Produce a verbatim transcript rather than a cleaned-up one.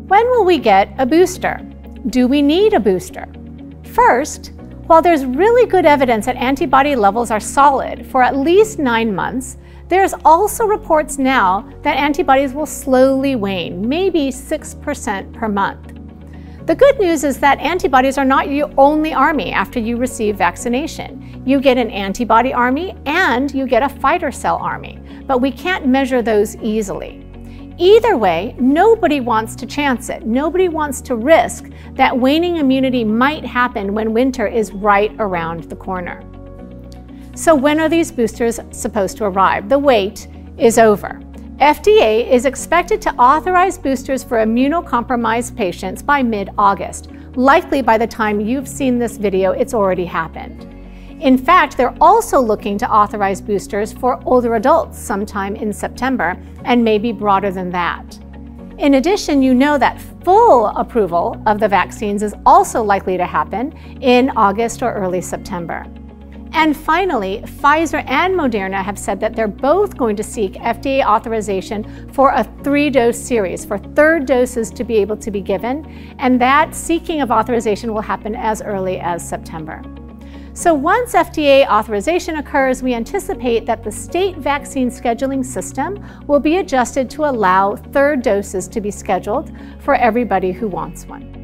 When will we get a booster? Do we need a booster? First, while there's really good evidence that antibody levels are solid for at least nine months, there's also reports now that antibodies will slowly wane, maybe six percent per month. The good news is that antibodies are not your only army after you receive vaccination. You get an antibody army and you get a fighter cell army, but we can't measure those easily. Either way, nobody wants to chance it. Nobody wants to risk that waning immunity might happen when winter is right around the corner. So when are these boosters supposed to arrive? The wait is over. F D A is expected to authorize boosters for immunocompromised patients by mid-August. Likely by the time you've seen this video, it's already happened. In fact, they're also looking to authorize boosters for older adults sometime in September, and maybe broader than that. In addition, you know that full approval of the vaccines is also likely to happen in August or early September. And finally, Pfizer and Moderna have said that they're both going to seek F D A authorization for a three-dose series, for third doses to be able to be given, and that seeking of authorization will happen as early as September. So once F D A authorization occurs, we anticipate that the state vaccine scheduling system will be adjusted to allow third doses to be scheduled for everybody who wants one.